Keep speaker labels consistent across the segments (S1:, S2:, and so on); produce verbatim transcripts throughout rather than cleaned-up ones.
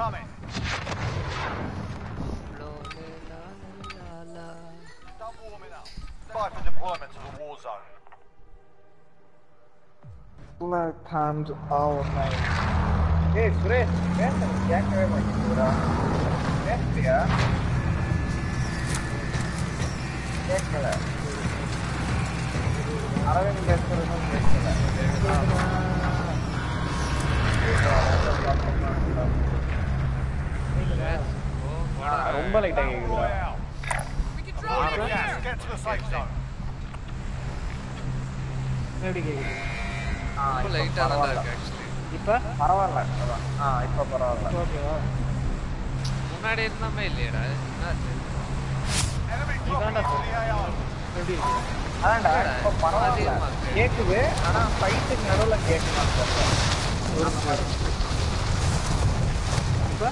S1: incoming. Stop warming up. Five for deployment to the war zone.
S2: Black times all night. Hey, Suresh, yes, I'm Jack Raymond. Yes, yeah. Yes, sir. Aravind Bester is on this. ரொம்ப லைட்டா கேக்குதுடா.
S1: Get to the safe zone.
S2: எப்படி கேக்குது?
S3: ரொம்ப லைட்டா தான் இருக்கு actually.
S2: இப்ப பரவாயில்லை. ஆ இப்ப பரவாயில்லை. ஓகேவா?
S3: முன்னாடி இருந்தமே இல்லையடா. என்னாச்சு?
S1: Enemy dropping into the A R.
S2: எப்படி இருக்கு? அடடா இப்ப பரவாயில்லை. கேக்குது ஆனா ஃபைட்டுக்கு நடுவுல கேட்க மாட்டேங்குது. ஒரு மாதிரி. இப்ப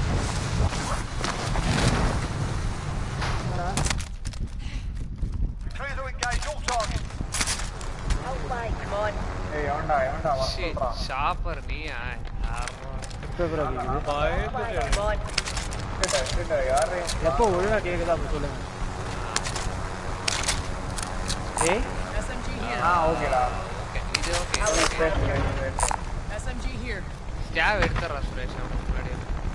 S1: Clear to engage all targets.
S4: Oh my god.
S2: Hey, yonda, yonda, what சொல்றா?
S3: ஷாப்பர் நீயா?
S2: இப்ப bro கேக்குது.
S4: Oh my god.
S2: கேட்டா, கேட்டா யாரே எப்போ ஒழுங்கா கேக்குதா அப்ப சொல்லுங்க. ஏய்
S5: S M G here.
S2: ஆ ஓகேடா.
S3: ஓகே இது okay.
S5: S M G here.
S3: ஸ்கேவ் எடுத்துறா சுரேஷ் முன்னாடி.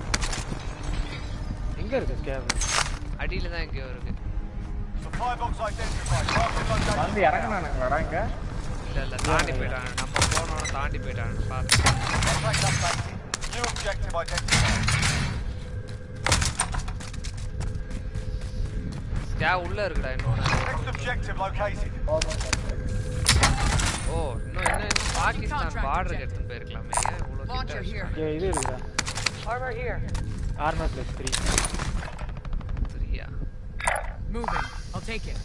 S2: எங்க இருக்கு ஸ்கேவ்?
S3: அடியில தான் எங்கயோ இருக்கு.
S1: Supply box identified. Target location.
S2: வந்து இறங்குனானுங்களாடா இங்க?
S3: இல்ல இல்ல தாண்டி போய்ட்டாங்க. நம்ம போனோம் தாண்டி போய்ட்டாங்க. பாத்து.
S1: Contract updated. New objective identified.
S3: ஸ்கேவ் உள்ள இருக்குடா இன்னொரு.
S1: Next objective located.
S3: ஓ இன்னும் என்ன பாகிஸ்தான் பார்டர் எடுத்து போயிருக்கலாமே. இவ்வளவு
S5: Launcher here.
S2: ஏய் இது இருக்குடா.
S4: Armor here.
S2: Armor plus three.
S3: சரியா.
S5: Moving. I'll take it.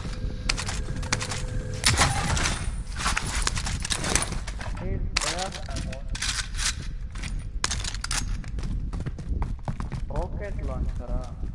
S2: Rocket launcher.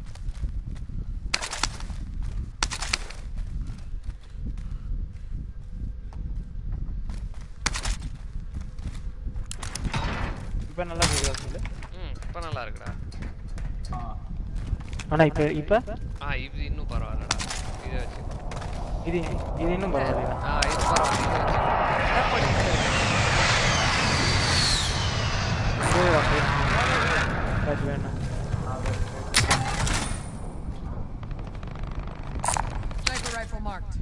S2: இப்ப நல்லா கேக்குதா சொல்லு.
S3: ம் இப்ப நல்லா இருக்குடா.
S2: ஆ. ஆனா இப்ப இப்ப
S3: ஆ இது இன்னும் பரவாயில்லடா. இது வச்சு.
S2: இது இது இன்னும் பரவாயில்லை.
S3: ஆ இது பரவாயில்லை.
S2: இது ஓகே. அது வேணாம்.
S5: Sniper rifle marked.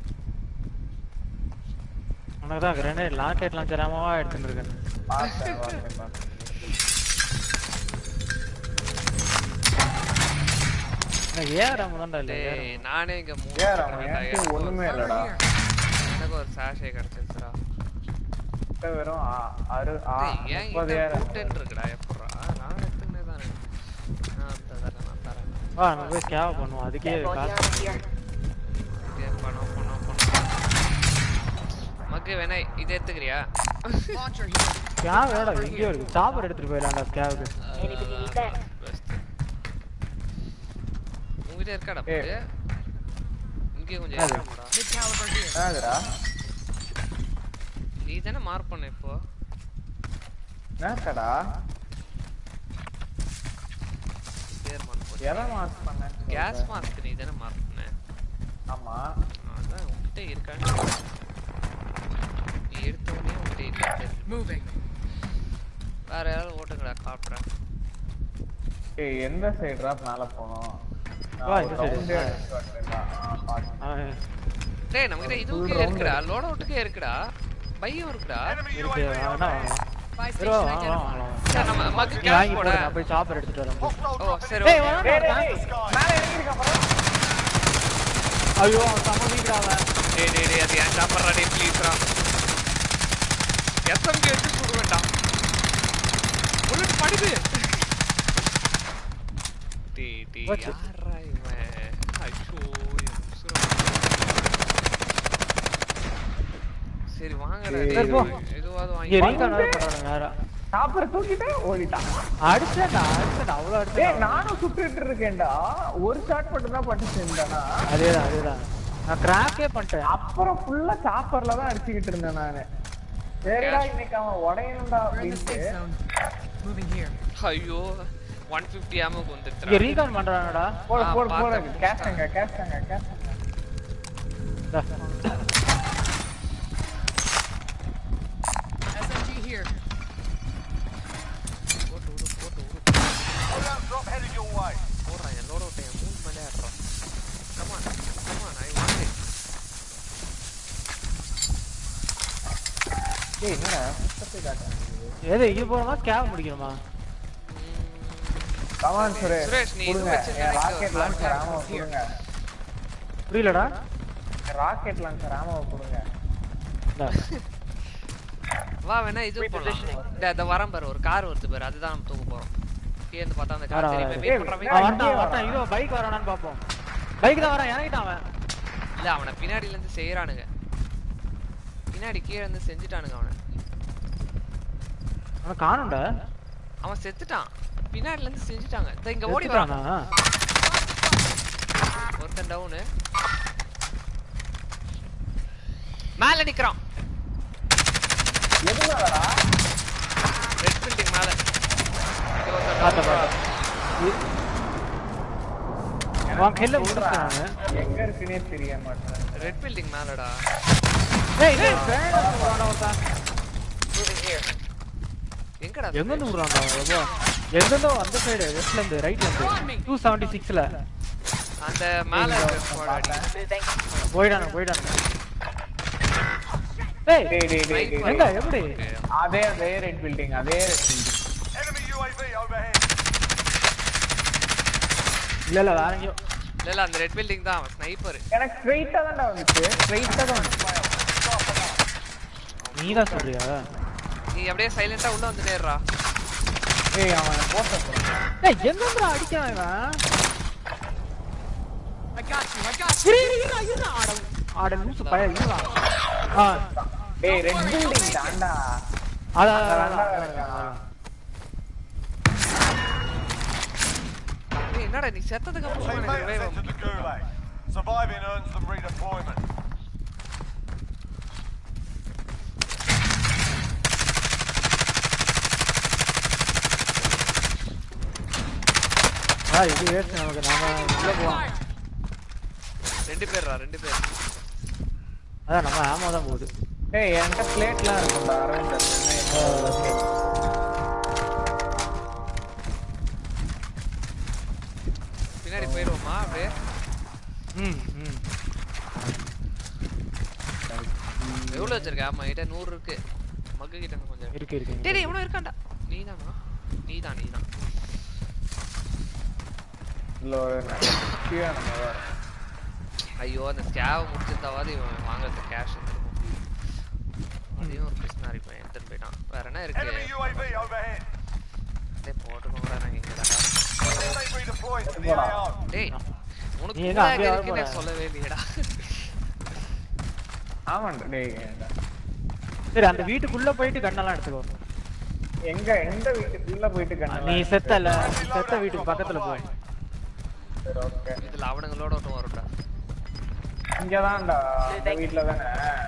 S2: உனக்கு தான் கிரனேட் லாக்கெட் லான்ச்சராமவா எடுத்துட்டு இருக்கேன். பாத்தேன் பாத்தேன் பாத்தேன். நான் ஏறாம தான்டா இல்ல.
S3: டேய் நானே இங்க மூவ்
S2: ஏறாம எனக்கு ஒண்ணுமே இல்லடா.
S3: எனக்கு ஒரு சாஷே கிடைச்சிருச்சுடா.
S2: இப்ப வெறும் ஆறு முப்பது
S3: டென் இருக்குடா எப்பறா? நான் எடுத்துனே தான் இருக்கேன். நான் தரேன் நான் தரேன்.
S2: வா நம்ம போய் ஸ்கேவ் பண்ணுவோம். அதுக்கே காசு
S3: இதே பண்ணோம் பண்ணோம் பண்ணோம். மக்கு வேணா இத எடுத்துக்கறியா?
S5: Launcher here.
S2: ஸ்கேவ் ஏடா எங்கயோ இருக்கு. சாப்பர் எடுத்துட்டு போயிடலாம்டா ஸ்கேவுக்கு.
S4: Anybody need that?
S3: உங்கிட்ட இருக்காடா போடு. இங்க கொஞ்சம் ஏறாமடா.
S5: Mid caliber here.
S2: என்னடா?
S3: நீ தான மார்க் பண்ண இப்போ.
S2: என்னடா?
S3: பேர் மார்க் பண்ண.
S2: எதை மார்க் பண்ண?
S3: கேஸ் மாஸ்க் நீ தான மார்க் பண்ண.
S2: ஆமா.
S3: அதான் உங்கிட்ட இருக்கான்னு. நீ எடுத்த உடனே உங்கிட்ட இல்ல.
S5: Moving.
S3: வேற யாராவது ஓட்டுங்கடா காப்டர்.
S2: ஏய் எந்த சைடுடா மேல போறோம்? வா இந்த சைடு. ஆ
S3: டேய் நமக்கு இதுக்கே இருக்குடா. லோட் அவுட்க்கே இருக்குடா. பையும் இருக்குடா.
S2: இருக்கு. ஆனா
S5: Buy station identified.
S3: சரி நம்ம மக்கு கேஸ் போட.
S2: நான் போய் சாப்பர் எடுத்துட்டு வரேன்.
S3: ஓ சரி
S2: டேய்
S3: ஓகே.
S2: மேல இறங்கி இருக்க பாரு. ஐயோ சமதிக்குறாங்க.
S3: டேய் டேய் டேய் அது ஏன் சாப்பறடா டேய் ப்ளீஸ் ரா. எஸ்எம்ஜி எடுத்து சுடு வேண்டாம். புல்லட் படுது. டேய் டேய் யாரா இவன்? ஐயோ சரி வாங்கடா டேய். இதுவாது வாங்கி.
S2: இங்க ரீகான் பண்றாங்க யாரா? சாப்பர் தூக்கிட்டே ஓடிட்டான். அடிச்சடா அடிச்சடா அவ்வளவு அடிச்சடா. டேய் நானும் சுத்திட்டு இருக்கேன்டா. ஒரு ஷாட் மட்டும் தான் பட்டுச்சேன்டா. அதேதான் அதேதான். நான் கிராக்கே பண்ணிட்டேன். அப்புறம் ஃபுல்லா சாப்பர்ல தான் அடிச்சிட்டு இருந்தேன் நானு. சரிடா இன்னைக்கு அவன் உடையணும்டா
S5: We're in the
S2: அப்படினு.
S5: safe zone. Moving here.
S3: ஐயோ one fifty ammo வந்துட்டா
S2: இங்க ரீகால் பண்றானடா
S6: போடு போடு போடு கேஸ்ங்க கேஸ்ங்க கேஸ்ங்க
S5: S M G here.
S3: போட்டு விடு போட்டு விடு
S1: Loadout drop headed your way.
S3: போடுறா என்னோட டைம் மூவ் பண்ணே ஆடுறா come on come on I want it
S6: டேய் என்னடா சுத்தத்தை காட்டுறீங்க
S2: ஏதே இங்க போறோமா கேவ் முடிக்கணுமா
S6: கமான் சுரேஷ்
S3: சுரேஷ் நீ இது
S6: கொடுங்க
S3: வச்சிருந்தா
S6: ராக்கெட் லான்ச்சர் ஆமோ கொடுங்க
S2: புரியலடா
S6: ராக்கெட் லான்ச்சர் ஆமோ கொடுங்க
S3: வா வேணா இது போலாம் இந்த அந்த வரம் பாரு ஒரு கார் வருது பாரு அதுதான் நம்ம தூக்க போறோம் கீழ இருந்து பார்த்தா அந்த கார் தெரியுமே வெயிட் பண்றா வெயிட்
S2: வரடா வரடா இதோ பைக் வரானான்னு பாப்போம் பைக் தான் வரான் இறங்கிட்டான் அவன்
S3: இல்ல அவன பின்னாடில இருந்து செய்யறானுங்க பின்னாடி கீழ இருந்து செஞ்சிட்டானுங்க அவன
S2: அவன் காணும்டா
S3: அவன் செத்துட்டான் பின்னாடில இருந்து செஞ்சிட்டாங்க இந்த இங்க ஓடி வரானா ஒருத்தன் டவுன் மேல நிக்கறான்
S6: எதுனாலடா
S3: ரெட் பில்டிங் மேல
S2: பாத்த பாத்த அவன் கெல்ல உடுறானே
S6: எங்க இருக்குனே தெரிய மாட்டேங்குது
S3: ரெட் பில்டிங் மேலடா
S2: ஏய் டேய் ஃபேன் போறானே ஒருத்தன்
S4: Moving here.
S3: எங்கடா
S2: எங்க இருந்து உடுறான்டா எங்க எங்கதோ அந்த சைடு வெஸ்ட்ல இருந்து ரைட்ல இருந்து two seventy-six ல
S3: அந்த மேல ஸ்குவாட் அடி
S4: Moving.
S2: போய்டானே போய்டானே ஏய்
S6: டேய் டேய் டேய்
S2: எங்க எப்படி
S6: அதே அதே ரெட் பில்டிங் அதே red building
S1: Enemy U A V overhead.
S2: இல்ல இல்ல வேற எங்கயோ
S3: இல்ல இல்ல அந்த ரெட் பில்டிங் தான் அவன் ஸ்னைப்பர்
S6: எனக்கு ஸ்ட்ரைட்டா தான்டா வந்துச்சு ஸ்ட்ரைட்டா தான் வந்துச்சு
S2: நீதான் சொல்றியா
S3: நீ அப்படியே சைலண்டா உள்ள வந்து நேர்றா
S6: ஏய் அவன் போட்ட போறான்
S2: டேய் எங்க இருந்து அடிச்சான் இவன்
S5: I got you. I got you.
S2: இரு இரு இரு ஆட ஆட லூசு பய இருடா ஆ
S6: டேய் ரெட் பில்டிங் தான்டா
S2: அட
S6: தான்டா இருக்கான்
S3: ஏய் என்னடா நீ செத்ததுக்கு அப்புறம் எனக்கு
S1: Teammates
S3: revive
S1: entered the gulag. Surviving earns them redeployment.
S2: ஆ இது வேஸ்ட் நமக்கு நாம உள்ள போலாம்
S3: ரெண்டு பேர்ரா ரெண்டு பேர்
S2: அதான் நம்ம ஆமா தான் போகுது
S6: டேய் என்கிட்ட பிளேட்லாம் இருக்குடா அரவிந்த் ஓகே
S3: பின்னாடி போயிடுவோமா அப்படியே
S2: ம் ம்
S3: எவ்வளவு வச்சிருக்க ஆமா கிட்ட நூறு இருக்கு மக்கு கிட்ட இன்னும் கொஞ்சம்
S2: இருக்கு இருக்கு
S3: டேய் டேய் இவனும் இருக்கான்டா நீதானா நீதான் நீதான்
S6: இல்ல கீழ நம்ம வர
S3: ஐயோ அந்த ஸ்கேவ் முடிச்சிருந்தாவது இவன் வாங்குறது கேஷ் இருக்கும் அதையும் ஒரு பிஸ்னாரி பையன் எடுத்துட்டு போயிட்டான் வேற என்ன இருக்கு
S1: Enemy U A V overhead.
S3: டேய் போட்டுக்கோங்கடா நாங்க இங்க தான்டா
S1: They redeployed to the A O.
S3: டேய் உனக்கு
S2: நீ எங்க
S3: கூட
S2: அப்படியே
S3: இருக்குன்னு
S2: வர
S3: சொல்லவே இல்லையேடா
S6: ஆமாண்டா டேய்
S2: சரி அந்த வீட்டுக்குள்ள போயிட்டு கண்ணெல்லாம் எடுத்துக்கோ
S6: எங்க எந்த வீட்டுக்குள்ள போயிட்டு கண்ணு
S2: நீ செத்தல செத்த வீட்டுக்கு பக்கத்துல போ
S6: சரி ஓகே
S3: இதுல அவனுங்களோட ஒன்று வரும்டா
S6: இங்க தான்டா இந்த வீட்ல தானே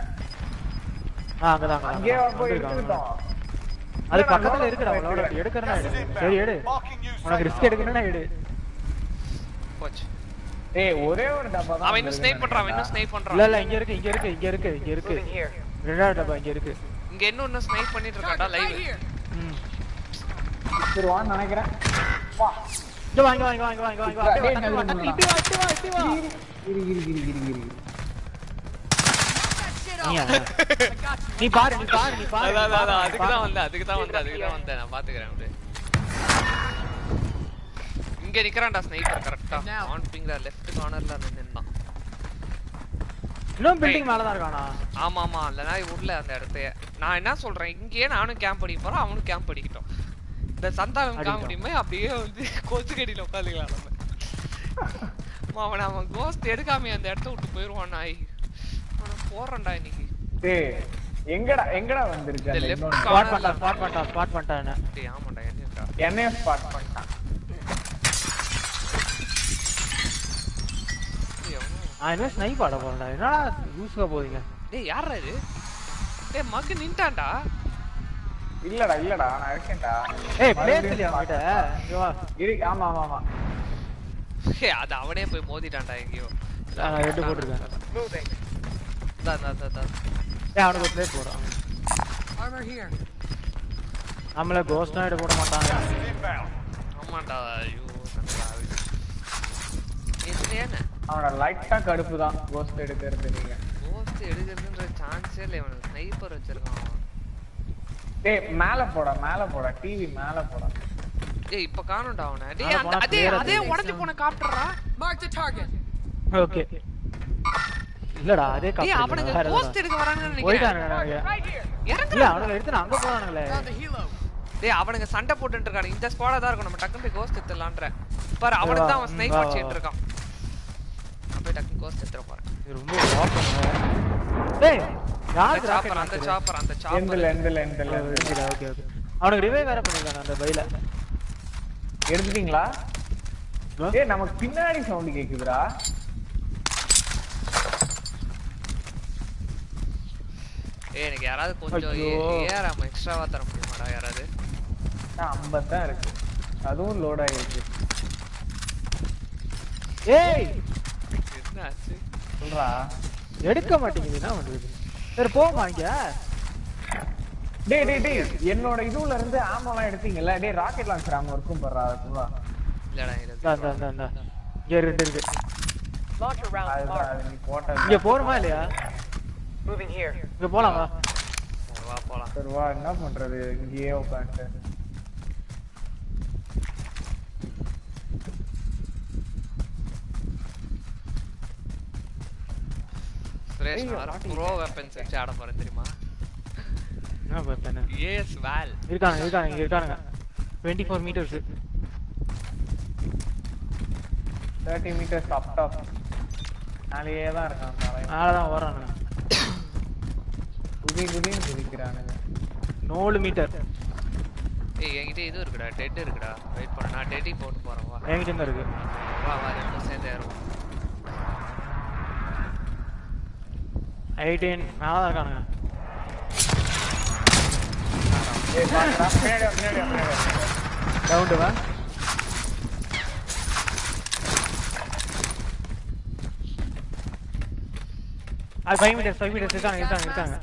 S2: ஆ அங்கதான்
S6: அங்கேயே
S2: அங்கதான்
S6: போய்
S2: வந்திருக்கான்.
S6: எடுத்துட்டோம்
S2: அது பக்கத்துல இருக்குடா அவளோட எடுக்கறனா எடு சரி எடு
S1: Marking you
S2: உனக்கு ரிஸ்க் எடுக்கணும்னா எடு
S3: போச்சு
S6: ஏய் ஒரே ஒரு டப்பா தான்
S3: அவன் இன்னும் ஸ்னைப் பண்றான் அவன் இன்னும் ஸ்னைப்
S2: இல்ல
S3: பண்றான்
S2: இல்ல இங்க இருக்கு இங்க இருக்கு இங்க இருக்கு இங்க இருக்கு
S4: Moving here.
S2: ரெண்டாவது டப்பா இங்க இருக்கு
S3: இங்க இன்னும் இன்னும் ஸ்னைப் பண்ணிட்டு இருக்கான்டா
S5: Target right
S3: லைவ்
S5: here.
S2: ம்
S6: சரி வான்னு நினைக்கிறேன் வா
S2: இங்க வாங்க வாங்க வாங்க வாங்க வாங்க அப்படியே வா, டக்குனு வா, டக்குனு இப்படி வா இப்படி வா இப்படி வா
S6: இரு இரு இரு இரு இரு
S5: That shit
S2: நீயா?
S5: off. I got you.
S2: நீ பாரு நீ பாரு நீ பாரு
S3: அதான்
S2: நீ
S3: அதான்
S2: பாரு,
S3: அதுக்கு
S2: நீ
S3: தான்
S2: பாரு.
S3: வந்தேன் அதுக்கு தான் வந்தேன் அதுக்கு தான் வந்தேன் நான் பாத்துக்கிறேன் அப்படியே இங்க நிக்கறான்டா ஸ்னைப்பர் கரெக்ட்டா
S5: Now.
S3: ஆன் பிங்ல லெஃப்ட் கார்னர்ல நின்னுட்டான்
S2: இன்னும் பில்டிங் மேல தான் இருக்கானா
S3: ஆமா ஆமா இல்லனா உள்ள அந்த இடத்தைய நான் என்ன சொல்றேன் இங்கேயே நானும் கேம்ப் அடிக்க போறேன் அவனும் கேம்ப் அடிக்கட்டும் இந்த சந்தானம் கேம்ப் அடிக்குமே அப்படியே வந்து கோச்சு கடியில உட்காந்துக்கலாம் நம்ம அவன் அவன் கோஸ்ட் எடுக்காம அந்த இடத்த விட்டு போயிருவான் நாய் அவன் போறேன்டா இன்னைக்கு
S6: டேய் எங்கடா எங்கடா வந்திருக்க
S3: இந்த
S6: அந்த
S3: left
S6: இன்னொரு
S2: ஸ்பாட் பண்ணிட்டா ஸ்பாட் பண்ணிட்டா ஸ்பாட் பண்ணிட்டா என்ன
S3: டேய் ஆமாடா என்னடா
S6: என்னைய ஸ்பாட் பண்ணிட்டான்
S3: டேய் அவன்
S2: நான் என்ன ஸ்னைப் ஆட போறேன்டா என்னடா லூஸ்கா போறீங்க
S3: டேய் யாரா இது டேய் மக்கு நின்ட்டான்டா
S6: இல்லடா இல்லடா நான் இருக்கேன்டா.
S2: ஏய் பிளேஸ் இல்லையா உன்கிட்ட? இங்க வா.
S6: இரு ஆமா ஆமா ஆமா.
S3: ஏய் அது அவனே போய் மோதிட்டான்டா எங்கேயோ.
S2: நான் ஹெட் போட்டுருக்கேன்.
S4: Moving.
S3: தா தா தா தா.
S2: ஏய் அவனுக்கு ஒரு பிளேஸ் போடுறான்.
S5: Armor here.
S2: நம்மள கோஸ்ட் நைட் போட மாட்டாங்க.
S1: Inbound.
S3: ஆமாண்டா ஐயோ கண்டாவி. இது என்ன?
S6: அவனோட லைட்டா கடுப்பு தான் கோஸ்ட் எடுக்கிறது நீங்க.
S3: கோஸ்ட் எடுக்கிறதுன்ற சான்ஸே இல்ல இவனுக்கு ஸ்னைப்பர் வச்சிருக்கான் அவன்.
S6: டேய் மேல போடா மேல போடா டிவி மேல போடா.
S3: ஏய் இப்ப காணோம்டா அவனை. டேய் அந்த அதே அதே உடைஞ்சு போன காப்டர்ரா.
S5: Mark the target.
S2: ஓகே. இல்லடா அதே காப்டர்.
S3: டேய் அவனுங்க கோஸ்ட் எடுக்க வராங்கன்னு நினைக்கிறேன்.
S2: போய்டானுங்க.
S5: Right here.
S3: இறங்கு.
S2: இல்ல அவனுங்க எடுத்து அங்க போறானுங்களே.
S5: Found the helo.
S3: டேய் அவனுங்க சண்டை போட்டுட்டு இருக்கானுங்க. இந்த ஸ்குவாடா தான் இருக்கும். நம்ம டக்குனு போய் கோஸ்ட் எடுத்துலாம்ன்ற. பாரு அவனுக்கு தான் அவன் ஸ்னைப் அடிச்சிட்டு இருக்கான். நான் போய் டக்குனு கோஸ்ட் எடுத்துற போறேன்.
S2: இது ரொம்ப வாப்பங்க. டேய் யார்
S3: அந்த சாப்பர் அந்த சாப்பர் அந்த சாப்பர்.
S6: எண்டல எண்டல எண்டல.
S2: Okay okay. அவனுக்கு ரிவைவ் வேற பண்ணிருக்காங்க அந்த பைல.
S6: எடுத்துட்டீங்களா? ஏய் நமக்கு பின்னாடி சவுண்ட் கேக்குதுடா.
S3: ஏய் எனக்கு யாராவது கொஞ்சம் ஏஆர்எம் எக்ஸ்ட்ராவா தர முடியுமாடா யாராவது?
S6: நான் ஐம்பது தான் இருக்கு. அதுவும் லோட் ஆயிருக்கு.
S2: ஏய்
S3: என்னாச்சு?
S6: சொல்றா.
S2: எடுக்க மாட்டேங்குதுனா வந்து. சரி போமா இங்க.
S6: டேய் டேய் டேய் என்னோட இதுல இருந்து ஆமோலாம் எடுத்தீங்கல. டேய் ராக்கெட் லான்ச்சர் ஆமோ இருக்கும் பாறா அதுவா.
S3: இல்லடா இது.
S2: டா டா டா டா. இங்க ரெண்டு இருக்கு.
S4: Launcher round
S6: அதுதான்
S4: marked.
S6: நீ போட்ட.
S2: இங்க போறோமா இல்லையா?
S4: Moving here.
S2: இங்க போலாம் வா.
S3: வா போலாம்.
S6: சரி வா என்ன பண்றது இங்கேயே உட்கார்ந்து.
S3: சுரேஷ் நான் ப்ரோ வெப்பன்ஸ் வச்சு ஆட போறேன் தெரியுமா?
S2: என்ன பண்ணு?
S3: AS wall.
S2: இருக்காங்க இருக்காங்க இங்க இருக்காங்க. twenty-four meters.
S6: thirty meters up top. நாளையே தான் இருக்கான் நாளை.
S2: நாளை தான் வரானுங்க.
S6: குதி குதின்னு குதிக்கிறானுங்க.
S2: நாலு மீட்டர்.
S3: ஏய் என்கிட்ட இது இருக்குடா டெட் இருக்குடா. வெயிட் பண்ணு நான் டெட்டி போட்டு போறேன் வா.
S2: என்கிட்ட தான் இருக்கு.
S3: வா வா ரெண்டும் சேர்ந்து ஏறுவோம்.
S2: eighteen மேல தான் இருக்கானுங்க.
S6: ஏய் பாருடா பின்னாடி வா, பின்னாடி வா, பின்னாடி வா.
S2: ரவுண்ட் வா. அது five meters five meters இருக்காங்க இருக்காங்க இருக்காங்க.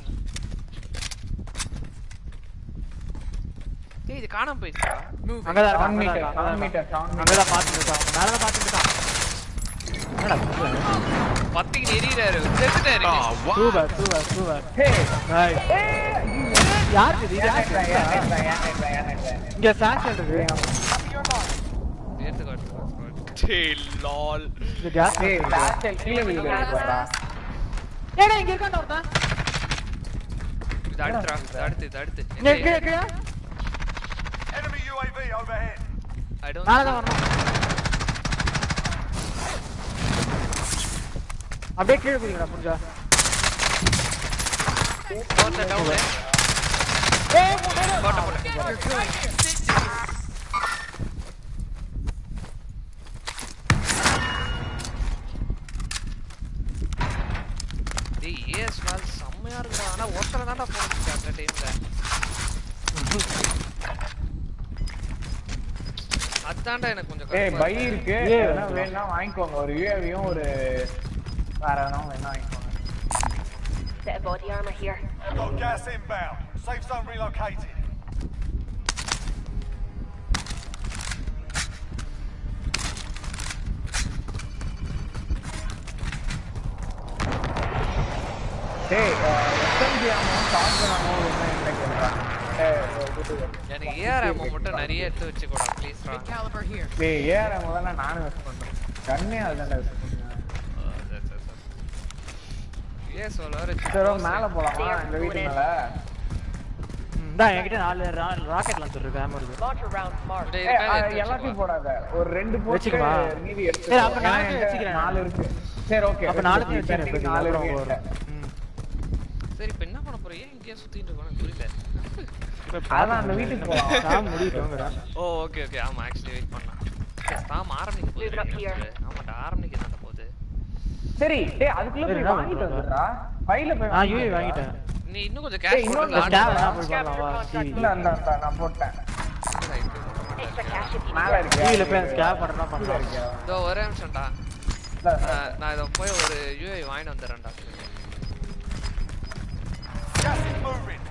S3: ஏய் இது காணாம போயிடுச்சா?
S2: அங்க தான்
S6: seven
S2: இருக்காங்க.
S6: meter seven meter seven
S2: அங்க தான் பாத்துட்டு இருக்கான். மேல தான் பாத்துட்டு இருக்கான். என்னடா
S3: பத்திக்கு எரியறாரு. செத்துட்டாரு.
S2: Super super super.
S6: Hey
S2: nice. யார் இது யார்
S6: ஏன்டா ஏன்டா ஏன்டா ஏன்டா.
S2: இங்க சாக்ஸ் இருக்கு.
S3: எடுத்து காட்டு. டேய் லால்.
S2: இந்த கேஸ்
S6: ஏய் லாஸ்ட் கீழ விழுகுறா பாறா.
S2: ஏடா இங்க இருக்கான்டா ஒருத்தன்.
S3: இது அடுத்துடா. இது அடுத்து இது அடுத்து.
S2: இங்க கீழ கீழ.
S1: Enemy U A V overhead.
S3: I don't
S2: மேல தான் வரணும். அப்படியே கீழ போறீங்கடா புரிஞ்சா.
S3: போட்ட டவுன்.
S2: ஏய்
S3: போட்ட போட்ட. டேய் ஏஎஸ் வால் செம்மையா இருக்குடா. ஆனா ஒருத்தர தான்டா போடுச்சு அந்த டைம்ல. அதான்டா எனக்கு கொஞ்சம்
S6: ஏய்
S3: கஷ்டமா
S6: பை இருக்கு. வேணா வேணா வாங்கிக்கோங்க. ஒரு யுஏவியும் ஒரு வேற எதுவும் வேணா வாங்கிக்கோங்க.
S4: Set of body armor here.
S1: Got gas inbound. Safe zone relocated.
S6: டேய் எஸ்எம்ஜி ஆமோ ஷாட்கன் ஆமோ என்ன என்ன கேக்குறாங்க.
S3: எனக்கு ஏஆர்எம் மட்டும் நிறைய எடுத்து வச்சுக்கோடா ப்ளீஸ் ரா.
S5: Big caliber here.
S6: டேய் ஏஆர் முதல்ல நானும் வெஸ்ட் பண்றேன். கண்ணே அதுதான் வெஸ்ட் பண்ணுவேன்.
S3: ஏ சொல்றாரு
S6: சரி மேல போலாமா இந்த வீட்டு மேல?
S2: இந்தா என்கிட்ட நாலு ராக்கெட் லான்ச்சர் இருக்கு. ஆமா இருக்கு.
S4: Launcher round marked.
S3: டேய்
S6: ஏய்
S3: இருக்காது எடுத்து
S6: எல்லாத்தையும்
S3: வச்சுக்கோ.
S6: போடாத. ஒரு ரெண்டு போட்டு
S2: வச்சுக்கவா?
S6: மீதி எடுத்து.
S2: சரி, அப்ப நாலு வச்சுக்கிறேன்.
S6: நாலு இருக்கு. சரி ஓகே.
S2: அப்ப நாளைக்கு வச்சிரேன்.
S6: நாலு
S2: நாலு
S6: இருக்கு.
S2: வரும்.
S3: சரி இப்போ என்ன பண்ண போறீங்க? ஏன் இங்கேயே சுத்திட்டு இருக்கோம் எனக்கு புரியல.
S6: அதான் அந்த வீட்டுக்கு போலாம்.
S2: நான் முடிட்டோங்கடா.
S3: ஓ ஓகே ஓகே ஆமா ஆக்சுவலி வெயிட் பண்ணலாம். தாம் ஆரம்பிக்க போகுது. ஆமாடா ஆரம்பிக்க தான் போகுது.
S6: சரி டேய் அதுக்குள்ள
S2: சரி,
S6: போய்
S2: என்ன
S6: வாங்கிட்டு
S2: பண்றது?
S6: வந்துடா. ஃபைல போய்
S2: நான் யூஏ வாங்கிட்டேன்.
S3: நீ இன்னும் கொஞ்சம் கேஷ்
S6: இன்னொரு
S3: போட்டு
S2: ஸ்கேவ் என்ன போய் பண்ணலாம் வா டிவி
S6: இல்ல அந்த அந்த நான் போட்டேன்
S4: Extra cash if you
S6: மேல
S4: need it.
S6: இருக்கு
S2: டிவில போய் ஸ்கேவ் பண்றதா பண்ணலாம்
S3: இதோ ஒரே நிமிஷம்டா
S6: இல்ல,
S3: நான் நான் இத போய் ஒரு யூஐ வாங்கிட்டு வந்துறேன்டா
S1: Gas is moving.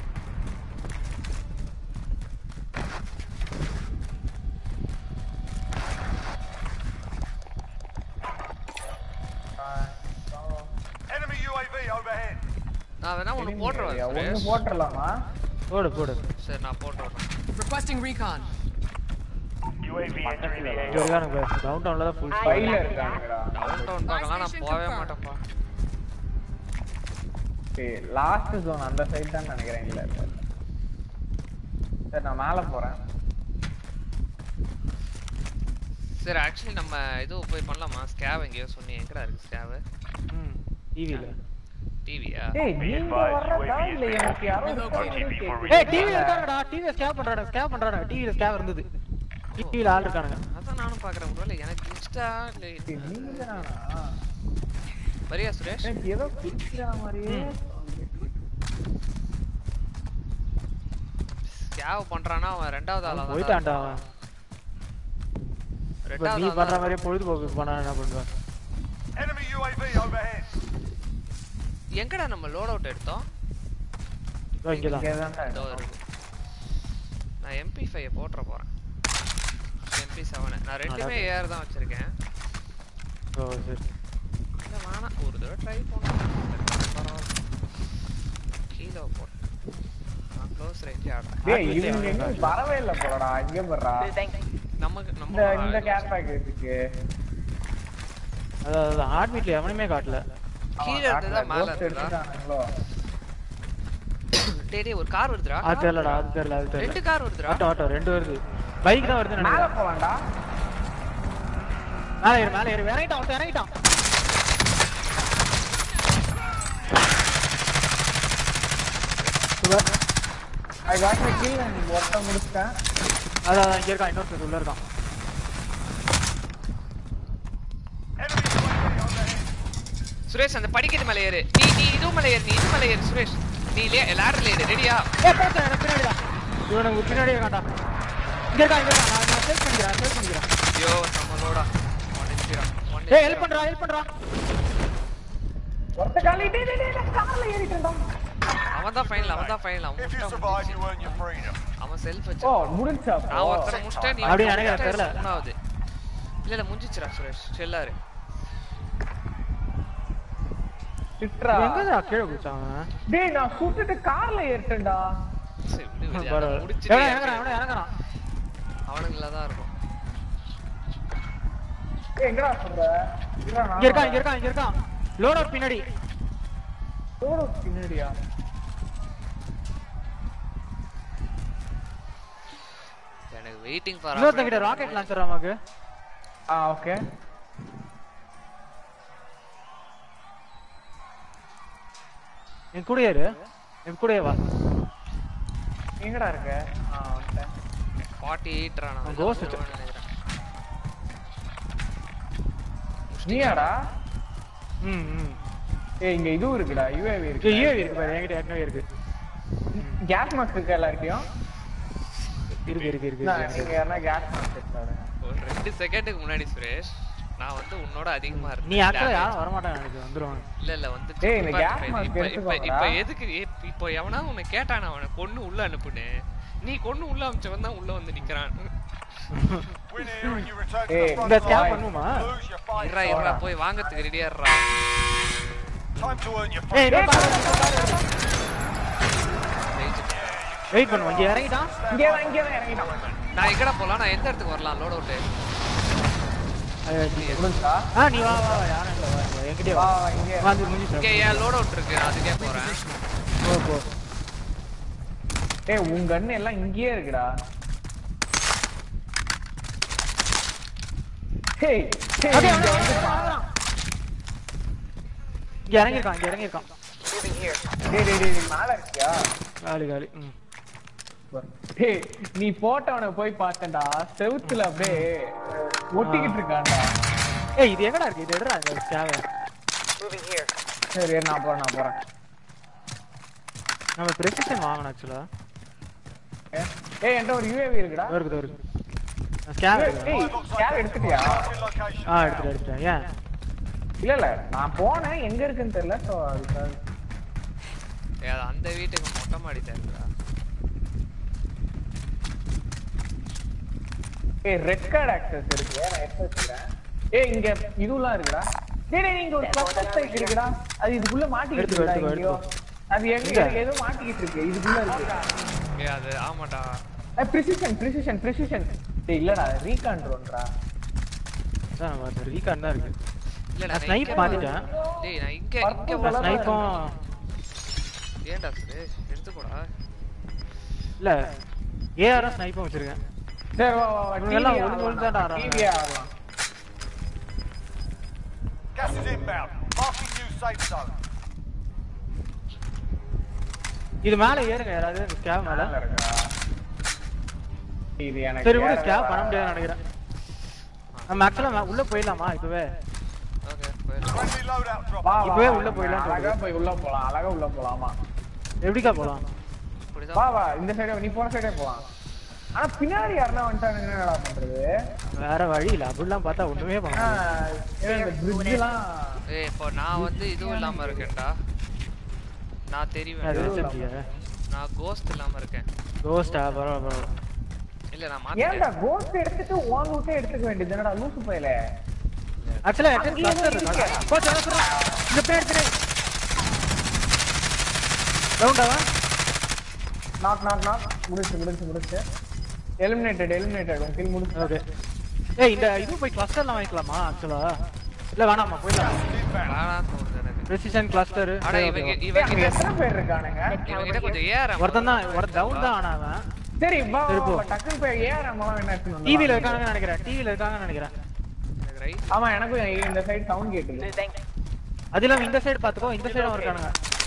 S1: Enemy U A V overhead.
S3: நான் வேணா ஒன்னு போட்றேன்
S6: ஒன்னு போட்றலாமா
S2: போடு போடு
S3: சரி நான் போட்றேன்
S5: Requesting recon.
S1: U A V entering the
S2: இங்க இருக்கானுங்க டவுன் டவுன்ல தான் ஃபுல்
S6: ஃபைல்ல இருக்காங்கடா
S3: டவுன் டவுன் பார்க்கலாம் நான் போவே மாட்டேன்ப்பா
S6: ஏய் லாஸ்ட் ஜோன் அந்த சைடு தான் நினைக்கிறேன் இல்ல இல்ல சரி நான் மேல போறேன்
S3: சரி ஆக்சுவலி நம்ம இது போய் பண்ணலாமா ஸ்கேவ் எங்கயோ சொன்னீங்க எங்கடா இருக்கு ஸ்கேவ்
S2: ம் டிவில
S3: டிவியா
S6: ஏய் நீங்க வர்றதா இல்ல எனக்கு யாரோ
S2: ஏய் டிவில இருக்காங்கடா டிவில ஸ்கேவ் பண்றானே ஸ்கேவ் பண்றானே டிவில ஸ்கேவ் இருந்தது டிவில ஆள் இருக்கானுங்க
S3: அதான் நானும் பாக்குறேன் ஒருவேளை எனக்கு இன்ஸ்டா இல்ல
S6: நீங்க தானா
S3: வரியா சுரேஷ்
S6: எனக்கு ஏதோ பிடிக்கிற மாதிரியே
S3: ஸ்கேவ் பண்றானா அவன் ரெண்டாவது ஆளா தான்
S2: போய்ட்டான்டா அவன்
S3: ரெண்டாவது
S2: நீ
S3: ஆளா
S2: பண்ற
S3: தான்
S2: மாதிரியே பொழுதுபோக்கு பண்ணா என்ன பண்ணுவ
S1: Enemy U A V overhead.
S3: எங்கடா நம்ம லோட் அவுட் எடுத்தோம்
S2: இதோ இங்க தான்
S6: இங்க தான்
S3: இதோ இருக்கு நான் M P five போட்ற போறேன் M P seven நான் ரெண்டுமே A R தான் வச்சிருக்கேன்
S2: ஓ சரி
S3: இல்ல வேணா ஒரு தடவை ட்ரை பண்ணலாம் பரவாயில்லை கீழ போட்டு நான் க்ளோஸ் ரேஞ்ச் ஆடுறேன்
S6: டேய் இவங்க எங்க வரவே இல்ல போறடா இங்க போறடா
S3: நமக்கு
S6: இந்த
S3: நம்ம
S6: இந்த கேர் பேக்கேஜ்க்கு
S2: அதாவது ஹார்ட் பீட்ல எவனுமே காட்டல
S3: கீழ இருந்ததா மேல இருந்ததா
S6: எடுத்துட்டானுங்களோ
S3: டேய் டேய் ஒரு கார் வருதுடா
S2: அது தெரியலடா அது தெரியல அது தெரியல
S3: ரெண்டு கார் வருதுடா
S2: ஆட்டோ ஆட்டோ ரெண்டு வருது பைக் தான் வருது
S6: மேல
S2: நினைக்கிறேன்
S6: போலாம்டா
S2: மேல ஏறு மேல ஏறு இறங்கிட்டான் ஒருத்தன் இறங்கிட்டான்
S6: ஐ காட் மை கில் நீ ஒட்ட முடிச்சேன்
S2: அதான் அதான் இங்க இருக்கான் இன்னொருத்தன் உள்ள இருக்கான்
S1: Enemy U A V overhead.
S3: Suresh அந்த படிக்கட்டு மேல ஏறு நீ நீ இது மேல ஏறு நீ இது மேல ஏறு சுரேஷ் நீ லேடர்ல ஏறு ரெடியா
S2: ஏய் போடா எனக்கு பின்னாடிடா இவனுக்கு பின்னாடியே காண்டா இங்க இருக்கான் இங்க இருக்கான் நான் சேவ் பண்ணிக்கிறேன் சேவ் பண்ணிக்கிறேன்
S3: ஐயோ நம்மளோட ஒன்னிச்சிரா
S2: ஏய் ஹெல்ப் பண்றா ஹெல்ப் பண்றா
S6: ஒருத்த காலி டேய் டேய் டேய் கார்ல ஏறிட்டேன்டா
S3: அவன் தான் ஃபைனல் அவன் தான் ஃபைனல் அவன்
S1: If you
S3: முட்டை
S1: survive,
S3: முடிஞ்சிச்சு.
S1: you earn your freedom.
S3: அவன் செல்ஃப் வச்சு
S6: ஓ முடிஞ்சா
S3: நான் ஒருத்தர முஷ்டேன் நீ
S2: அப்படி நினைக்கிறேன், தெரியல.
S3: மூணாவது இல்ல இல்ல முடிஞ்சிச்சுடா சுரேஷ் செல்லாரு
S6: சிட்ரா
S2: எங்கடா கீழ குச்சான்
S6: டேய் நான் சுட்டுட்டு கார்ல ஏறிட்டேன்டா
S3: சரி விடு விடு அதை
S2: பரவாயில்ல
S3: முடிச்சிட்டு
S2: எவன இறங்கறான் எவன இறங்கறான்
S3: அவனுங்கள தான் இருக்கும்
S6: ஏய் எங்கடா சொல்ற இல்ல நான்
S2: இங்க இருக்கான் இங்க இருக்கான் இங்க இருக்கான் லோட் அவுட் பின்னாடி
S6: ஓடு பின்னாடியா
S3: எனக்கு வெயிட்டிங் ஃபார்
S2: இன்னொருத்தன் கிட்ட ராக்கெட் லான்ச்சர் நமக்கு
S6: ஆ ஓகே
S2: என் கூட ஏறு என் கூட வா
S6: எங்கடா இருக்க ஆ வந்துட்டேன்
S3: ஃபார்ட்டி எயிட் ரானா
S2: அவன் ghost வச்சு-
S3: நினைக்கிறேன்
S6: நீயாடா
S2: ம் ம்
S6: ஏய் இங்க இதுவும் இருக்குடா யுஏவி
S2: இங்க
S6: இருக்கு
S2: யூஏவி இருக்கு பாரு என்கிட்ட ஏற்கனவே இருக்கு
S6: கேஸ் மாஸ்க் இருக்கு எல்லார்கிட்டயும்
S2: இருக்கு இருக்கு இருக்கு
S6: நான்
S2: இருக்கு.
S6: நீங்க யாரனா கேஸ் மாஸ்க் எடுத்தாரு
S3: ஒரு ரெண்டு செகண்டுக்கு முன்னாடி சுரேஷ் நான் வந்து உன்னோட அதிகமா
S2: நீ
S3: இருக்கேன்
S2: ஆக்சுவலா யாரும் வர மாட்டாங்க எனக்கு வந்துருவாங்க
S3: இல்ல இல்ல வந்து
S6: டேய், இந்த
S3: இப்ப-
S6: gas mask
S3: இப்ப இப்ப
S6: எடுத்துக்கோங்கடா.
S3: இப்ப எதுக்கு இப்ப- இப்போ எவனா உன்னை கேட்டான அவனை கொன்னு உள்ள அனுப்புனே நீ கொன்னு உள்ள அனுப்பிச்சவன் தான் உள்ள வந்து நிக்கிறான்
S1: Win here and you return to
S6: Hey,
S1: the front
S2: இந்த ஸ்கேப்
S1: line.
S2: பண்ணுமா
S1: Lose your fight.
S3: இருடா இருடா போய் வாங்கறதுக்கு ரெடியா இருடா
S1: Time to earn your
S2: ஏய்
S1: freedom.
S2: வெயிட் பண்ணு இங்க இறங்கிட்டான்
S6: இங்கே தான் இங்கே தான் இறங்கிட்டான்
S3: நான் எங்கடா போலாம் நான் எந்த இடத்துக்கு வரலாம் லோட் அவுட்
S6: முடிஞ்சா
S2: ஆ நீ வா வா வா யாரும் இல்ல வா வா, என்கிட்டயே
S6: வா
S2: வா
S6: வா, இங்கே
S2: வந்து முடிஞ்சு
S3: இங்க ஏன் லோட் அவுட் இருக்கு நான் அதுக்கே போறேன்
S2: போ போ
S6: ஏய் உங்க கண்ணு எல்லாம் இங்கேயே இருக்குடா ஹேய் ஹேய்
S2: ஓகே
S6: இங்க வந்து
S2: இங்க இறங்கிருக்கான் இங்க இறங்கிருக்கான்
S4: Moving here.
S6: டேய் டேய் டேய் நீ மேல இருக்கியா
S2: காலி காலி ம்
S6: டேய் நீ போட்டவன போய் பார்த்தேன்டா செவுத்துல அப்படியே ஒட்டிக்கிட்டு இருக்கான்டா
S2: ஏய் இது எங்கடா இருக்கு இது எடுடா இந்த ஸ்கேவ்
S4: Moving here.
S6: சரி நான் போறேன் நான் போறேன்
S2: நம்ம பிரெசிஷன் வாங்கணும் ஆக்சுவலா.
S6: ஏய் என்கிட்ட ஒரு யூஏவி இருக்குடா.
S2: வருது வருது. ஸ்கேன்
S6: ஏய் ஸ்கேன் எடுத்துட்டியா?
S2: ஆ எடுத்து எடுத்துட்டேன். ஏன்?
S6: இல்ல இல்ல நான் போனேன் எங்க இருக்குன்னு தெரியல. சோ அதுக்காக
S3: ஏய் அது அந்த வீட்டுக்கு மொட்டை மாடி தேடுறா.
S6: ஏய் ரெட் கார்டு ஆக்சஸ் இருக்கு. நான் எடுத்து வச்சிரேன். ஏய் இங்க இதுலாம் இருக்குடா. டேய் டேய் இங்க ஒரு கிளஸ்டர் சைட் இருக்குடா. அது இதுக்குள்ள மாட்டிக்கிட்டு இருக்கு ஐயோ. அது எங்க ஏதோ மாட்டிக்கிட்டு இருக்கு. இதுக்குள்ள இருக்கு.
S3: ஏய் அது ஆமாடா.
S6: ஏய் பிரிசிஷன் பிரிசிஷன் பிரிசிஷன். டேய் இல்லடா ரீகான் ட்ரோன்டா.
S2: அதான் வந்து ரீகான் தான் இருக்கு.
S3: இல்ல
S2: நான் ஸ்னைப் மாத்திட்டேன்.
S3: டேய் நான் இங்க இங்க
S2: ஸ்னைப்பும்
S3: ஏன்டா சுரேஷ் எடுத்துக்கோடா.
S2: இல்ல ஏஆர் ஸ்னைப்பும் வச்சிருக்கேன்.
S6: சரி வா வா
S2: இவங்க எல்லாம் ஒளிஞ்சு ஒளிஞ்சு தான் ஆடுறாங்க.
S6: டிவி ஆடலாம்.
S1: Gas is inbound. Marking new safe zone.
S2: இது மேல ஏறுங்க யாராவது ஸ்கேப் மேல.
S6: நல்லா இருக்கா? இது எனக்கு
S2: சரி விடு ஸ்கேப் பண்ண முடியாதுன்னு நினைக்கிறேன். நம்ம ஆக்சுவலா உள்ள போயிடலாமா இப்பவே?
S3: ஓகே போயிடலாம்.
S1: Friendly loadout drop.
S6: வா
S2: இப்பவே
S6: வா
S2: உள்ள போயிடலாம்.
S6: அழகா போய் உள்ள போலாம். அழகா உள்ள போலாமா?
S2: எப்படிக்கா போலாம்?
S3: இப்படிதான்
S6: வா வா இந்த சைடு நீ போன சைடே போலாம். ஆனா பின்னாடி யாரனா வந்துட்டாங்க என்னடா பண்றது?
S2: வேற வழி இல்ல. அப்படிலாம் பார்த்தா ஒண்ணுமே பண்ண
S6: ஆ,
S2: முடியாது.
S6: இந்த பிரிட்ஜ்லாம்
S3: ஏய் இப்போ நான் வந்து இதுவும் இல்லாம இருக்கேன்டா. நான்
S2: அது
S3: தெரிவேன்.
S2: எஸ்எம்ஜி
S3: நான் கோஸ்ட் இல்லாம இருக்கேன்.
S2: கோஸ்டா பரவாயில்ல பரவாயில்ல.
S3: இல்ல நான்
S6: ஏன்டா
S3: மாத்திட்டேன்.
S6: கோஸ்ட் எடுத்துட்டு ஓன் ரூட்டே எடுத்துக்க வேண்டியது என்னடா லூசு பையல.
S2: ஆக்சுவலா எட்டு கிளஸ்டர் இருக்கு. கோச் அவசரம். இந்த பேர் திரே. ரவுண்டாவா?
S6: நாக் நாக் நாக் முடிச்சு முடிச்சு முடிச்சு. எலிமினேட்டட் எலிமினேட்டட் உன் கில் முடிச்சு.
S2: ஓகே. ஏய் இந்த இது போய் கிளஸ்டர்லாம் வாங்கிக்கலாமா ஆக்சுவலா? இல்ல வேணாமா போயிடலாம்.
S3: வேணாம் தோணுது எனக்கு.
S2: Precision cluster.
S3: அட இவங்க
S6: ஏய்,
S3: இவங்க
S6: அங்க
S3: கிட்ட
S6: எத்தனை பேர் இருக்கானுங்க?
S3: இவங்க கிட்ட கொஞ்சம் ஏற
S2: ஒருத்தன் தான் ஒரு டவுன் தான் ஆனா அவன்.
S6: சரி வா
S2: சரி, போ.
S6: வா, டக்குனு போய் ஏஆர்எம்லாம் என்ன எடுத்துட்டு
S2: டிவில
S6: வந்து
S2: இருக்காங்கன்னு நினைக்கிறேன். டிவில இருக்காங்கன்னு நினைக்கிறேன்.
S3: எனக்கு ரைட்
S6: ஆமா எனக்கும் இந்த சைடு சவுண்ட் கேக்குது.
S2: அது இல்லாம இந்த சைடு பாத்துக்கோ. இந்த சைடும் இருக்கானுங்க.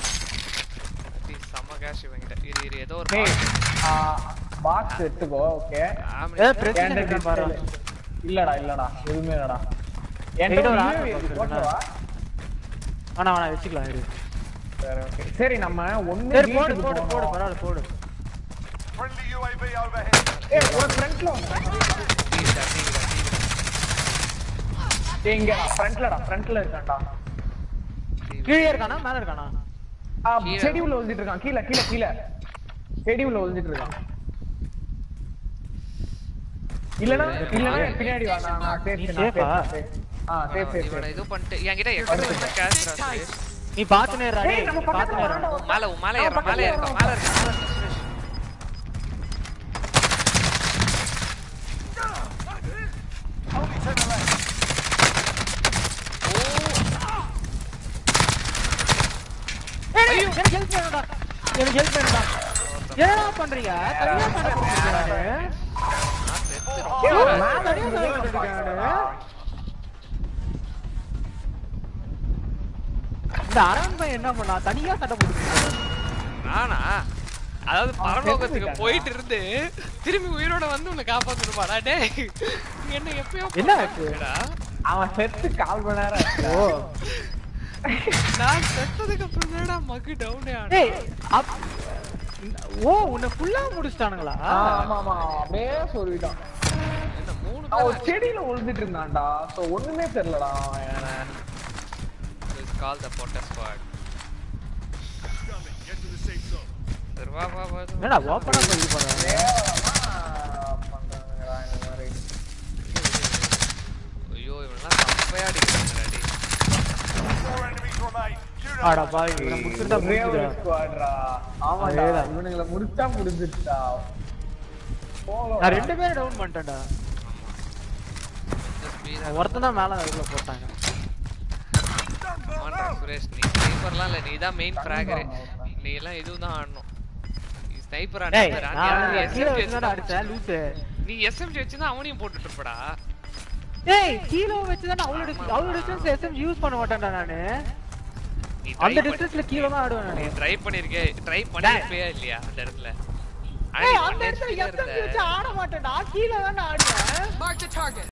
S3: செம்ம கேஷ் இவங்க கிட்ட. இரு இரு ஏதோ ஒரு
S6: டேய் ஆ பாக்ஸ் எடுத்துக்கோ. ஓகே
S2: ஏ பிரெசிஷன்
S6: என்கிட்ட
S2: இருக்கு பாரு.
S6: இல்லடா இல்லடா எதுவுமே இல்லடா.
S2: என்கிட்ட
S6: என்கிட்ட
S2: ஒரு
S6: ஒரு
S2: order
S6: U A V
S2: box
S6: இருக்கு,
S2: இருக்குடா.
S6: போட்டுவா.
S2: ஆனா வேணா வெச்சுக்கலாம் இரு.
S6: சரி ஓகே சரி நம்ம ஒண்ணு
S2: சரி போடு
S6: வீட்டுக்கு
S2: போடு போடு
S6: போகணும்.
S2: பரவாயில்ல போடு.
S1: Friendly U A V overhead.
S6: ஏய் ஒரு ஃப்ரண்ட்ல எங்க ஃப்ரண்ட்லடா ஃப்ரண்ட்ல இருக்கான்டா.
S2: கீழே இருக்கானா மேல இருக்கானா?
S6: ஆ செடி உள்ள ஒளிஞ்சிட்டு இருக்கான். கீழ கீழ கீழ செடி உள்ள ஒளிஞ்சிட்டு இருக்கான். இல்லனா இல்லனா பின்னாடி வா. நான் நான் சேஃப் நான்
S2: சேஃபா?
S6: சேஃப். ஆ சேஃப் சேஃப்.
S3: இவனை இது பண்ணிட்டு என்கிட்ட எக்ஸ்ட்ரா கேஷ் ராஸ்.
S2: நீ பாத்துனே இருடா.
S6: ஏய் நம்ம
S2: நீ
S6: பக்கத்துல
S2: பாத்துனே
S6: வரான்டா.
S2: இரு.
S3: மேல மேல ஏற மேல ஏற மேல இருக்க மேல இருக்க Suresh.
S1: Only to the left.
S2: ஏய் எனக்கு ஹெல்ப் பண்ணுடா. எனக்கு ஹெல்ப் பண்ணுடா. என்னடா பண்றீங்க? தனியா பண்ண போறீங்க.
S6: ஏய்
S2: மேல
S6: மேல
S2: தனியா
S6: இருந்து
S2: பண்ணிருக்கானே. இந்த அரவன் பையன் என்ன பண்ணா? தனியா சட்டை போட்டுக்கிட்டான்.
S3: நானா அதாவது பரலோகத்துக்கு போயிட்டு இருந்து திரும்பி உயிரோட வந்து உன்னை காப்பாத்தணுமாடா டேய். என்ன எப்பயோ
S2: என்ன ஆச்சு?
S3: போடா.
S6: அவன் செத்து கால் மணி நேரம் ஆச்சு.
S2: ஓ
S3: நான் செத்ததுக்கு அப்புறம் தான்டா மக்கு டவுனே ஆனா.
S2: ஏய் அப்- ஓ உன்னை ஃபுல்லா முடிச்சிட்டானுங்களா?
S6: ஆ, ஆமா ஆமா அப்படியே சொல்லிட்டான்.
S3: என்ன மூணு
S6: அவன் ஒரு
S3: பேர்
S6: செடியில ஒளிஞ்சிட்டு இருந்தான்டா. சோ ஒண்ணுமே தெரியலடா அவன்.
S3: இஸ் கால் தி பொட்டஸ் ஸ்குவாட். சரி வா வா வா.
S2: என்னடா ஓபனா போய் இது பண்றாங்க?
S6: தேவலமா பண்றாங்கடா இந்த மாதிரி.
S3: ஐயோ இவனெல்லாம் தப்பையா அடிக்கிறாங்கடா டேய்.
S1: Four enemies remain. Do
S2: ஆடா
S1: not.
S2: பாய் இவனை முடிச்சிட்டா
S6: ஒரே ஒரு
S2: முடிஞ்சுடா.
S6: ஸ்குவாட்ரா. ஆமாடா
S2: அதேதான்.
S6: இவனுங்கள முடிச்சா முடிஞ்சிட்டா. போலோ.
S2: நான் ரெண்டு பேரும் டவுன் பண்ணிட்டேன்டா.
S3: இந்த ஸ்பீடா
S2: ஒருத்தன் தான் மேல உள்ள போட்டாங்க.
S3: ஆமாண்டா சுரேஷ் நீ ஸ்னைப்பர்லாம் இல்ல நீ தான் மெயின் ஃபிராகர். நீ எல்லாம் இதுவும் தான் ஆடணும். நீ ஸ்னைப்பர்
S2: டேய்
S3: ஆடுற
S2: நான்
S3: நீ
S2: கீழ
S3: எஸ்எம்ஜி
S2: வச்சுதான் அடிச்சேன் லூசு.
S3: நீ எஸ்எம்ஜி வச்சுதான் அவனையும் போட்டுட்டு இருப்படா.
S2: டேய் கீழ வச்சுதான் அவ்வளவு டிஸ்டன்ஸ் அவ்வளவு டிஸ்டன்ஸ் எஸ்எம் யூஸ் பண்ண மாட்டேன்டா நானு.
S3: நீ
S2: அந்த டிஸ்டன்ஸ்ல கீழ தான் ஆடுவேன்
S3: நீ
S2: நானு.
S3: ட்ரை பண்ணிருக்கே ட்ரை பண்ணிருப்பியா இல்லையா அந்த இடத்துல? ஆனா
S2: ஏய்
S3: நீ
S2: அந்த
S3: one
S2: இடத்துல
S3: H P ல
S2: எஸ்எம்
S3: இருந்த.
S2: வச்சு ஆட மாட்டேன்டா. கீழ தான் ஆடுவேன்.
S5: Mark the target.